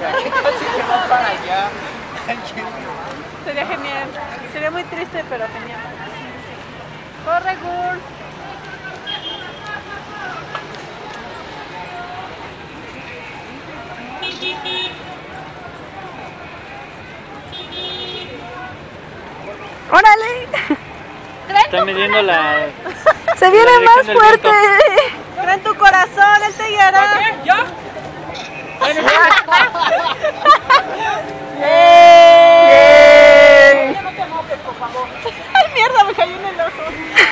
¿Qué tal si se va para allá? Sería genial. Sería muy triste, pero genial. ¡Corre, Gur! ¡Órale! Está midiendo la... ¡Se viene la más dirección del fuerte! viento. ¡Cree en tu corazón! ¡Él te guiará! ¿Ya? ¡Ay, mierda! Me cayó en el ojo.